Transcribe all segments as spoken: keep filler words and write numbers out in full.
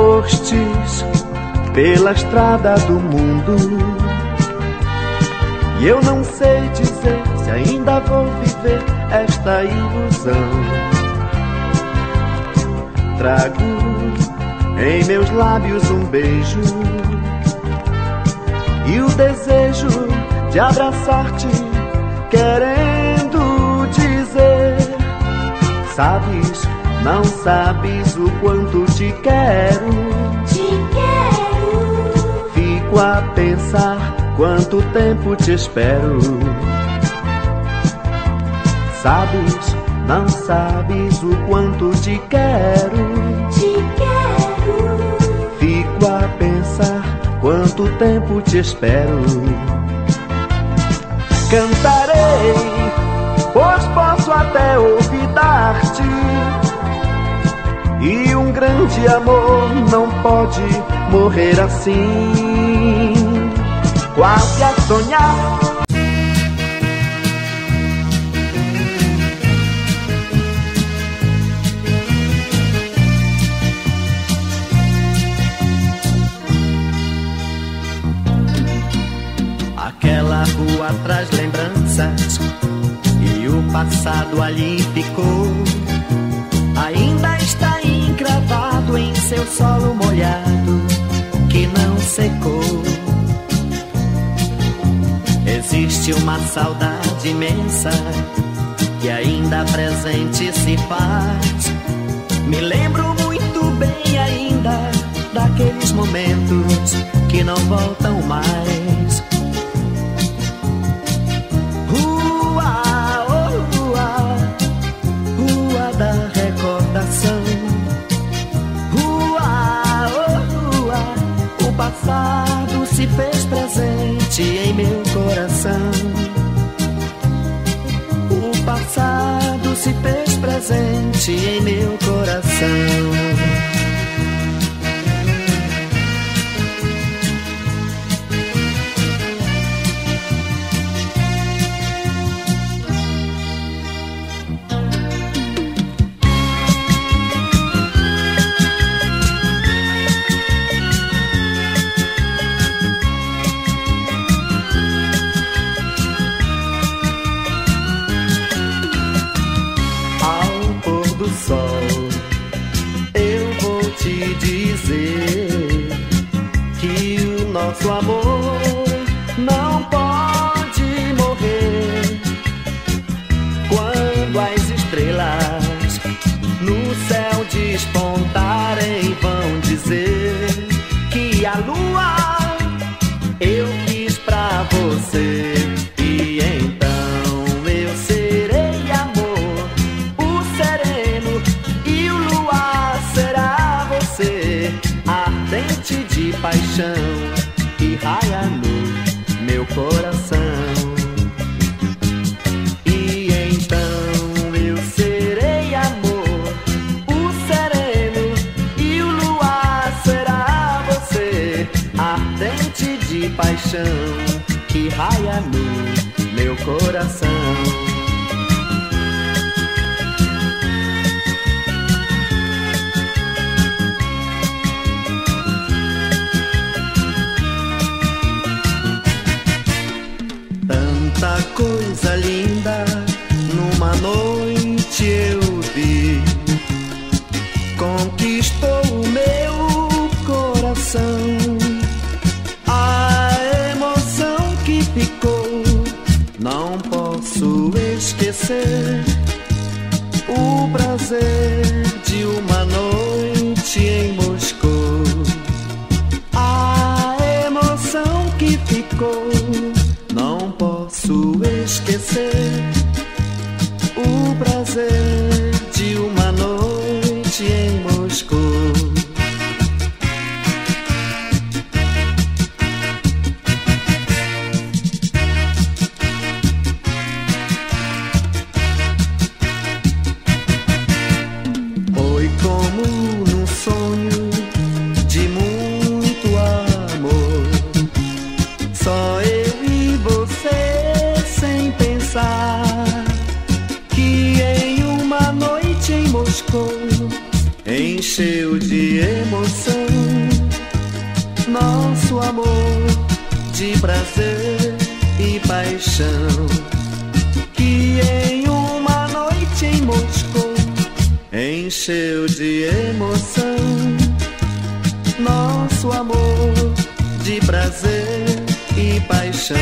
fostes pela estrada do mundo, e eu não sei dizer se ainda vou viver esta ilusão. Trago em meus lábios um beijo e o desejo de abraçar-te, querendo dizer: sabes, não sabes o quanto te quero. Te quero. Fico a pensar quanto tempo te espero. Sabes, não sabes o quanto te quero. Te quero. Fico a pensar quanto tempo te espero. Cantarei, pois posso até olvidar-te, e um grande amor não pode morrer assim, quase a sonhar. Aquela rua traz lembranças e o passado ali ficou. Ainda está encravado em seu solo molhado que não secou. Existe uma saudade imensa que ainda presente se faz. Me lembro muito bem ainda daqueles momentos que não voltam mais. O passado se fez presente em meu coração. O passado se fez presente em meu coração. Eu vou te dizer que o nosso amor não pode morrer. Quando as estrelas no céu despontarem, vão dizer que a lua eu quis pra você. E então eu serei amor, o sereno, e o luar será você, ardente de paixão que raia no meu coração. E então eu serei amor, o sereno, e o luar será você, ardente de paixão que raia no meu coração. Tanta coisa linda numa noite eu vi, conquistou o meu coração. A emoção que ficou não posso esquecer. O prazer de uma noite em Moscou. A emoção que ficou não posso esquecer. O prazer de uma noite em Moscou. Foi como num sonho de muito amor, só eu e você sem pensar, que em uma noite em Moscou encheu de emoção nosso amor de prazer e paixão, que em uma noite em Moscou encheu de emoção. Nosso amor de prazer e paixão.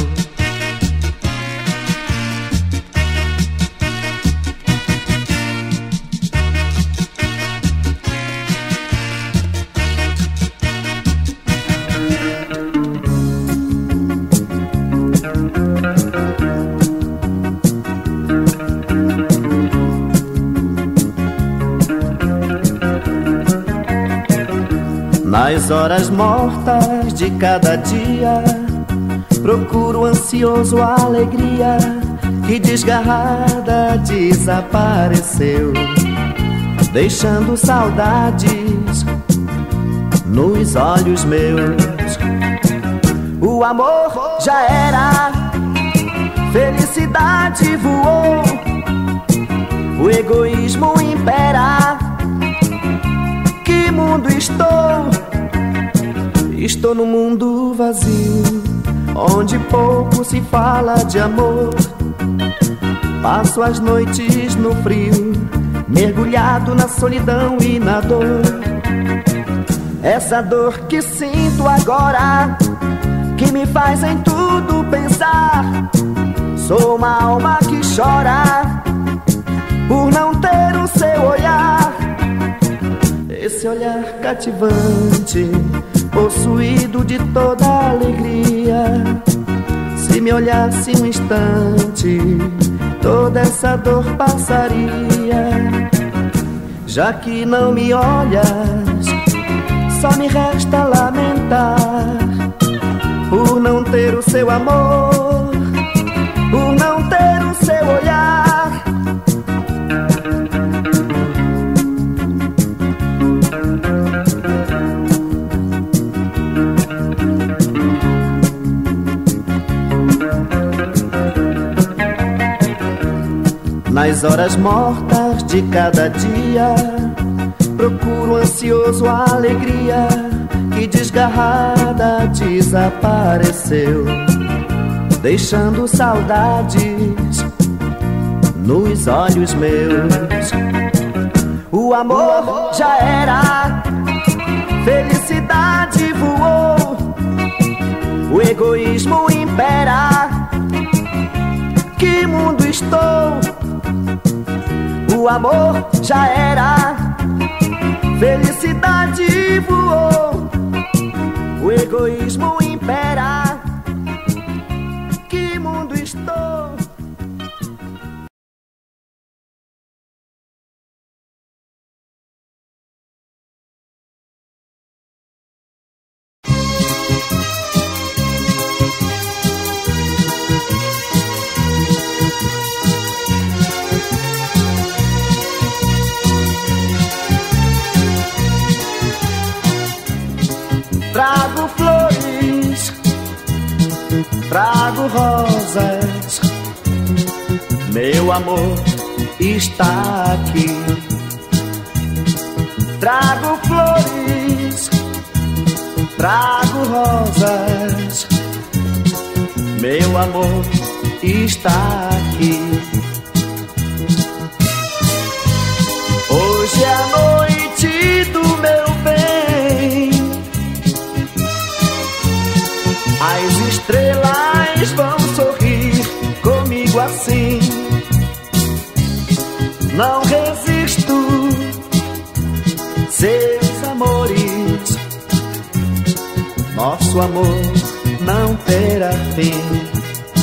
Nas horas mortas de cada dia, procuro ansioso a alegria que desgarrada desapareceu, deixando saudades nos olhos meus. O amor já era, felicidade voou, o egoísmo impera. Que mundo estou? Estou num mundo vazio, onde pouco se fala de amor. Passo as noites no frio, mergulhado na solidão e na dor. Essa dor que sinto agora, que me faz em tudo pensar. Sou uma alma que chora por não ter o seu olhar. Esse olhar cativante, possuído de toda alegria. Se me olhasse um instante, toda essa dor passaria. Já que não me olhas, só me resta lamentar por não ter o seu amor, por não ter o seu olhar. Nas horas mortas de cada dia, procuro ansioso a alegria que desgarrada desapareceu, deixando saudades nos olhos meus. O amor já era, felicidade voou, o egoísmo impera. Que mundo estou? O amor já era, felicidade voou, o egoísmo impera. Que mundo estou? Trago flores, trago rosas, meu amor está aqui. Trago flores, trago rosas, meu amor está aqui. Hoje é a noite do meu bem, as estrelas vão sorrir comigo assim. Não resisto, seus amores, nosso amor não terá fim.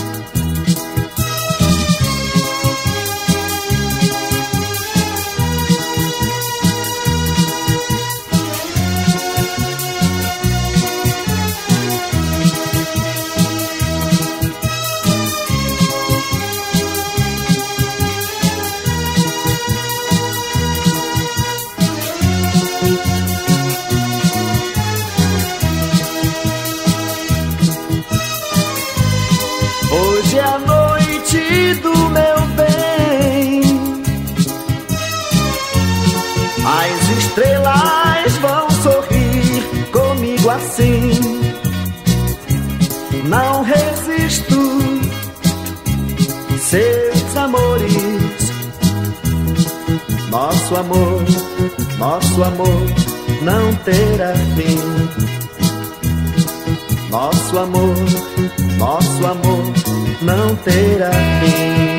Hoje é a noite do meu bem, as estrelas vão sorrir comigo assim, não resisto. Seus amores, nosso amor, nosso amor não terá fim. Nosso amor, nosso amor não terá fim.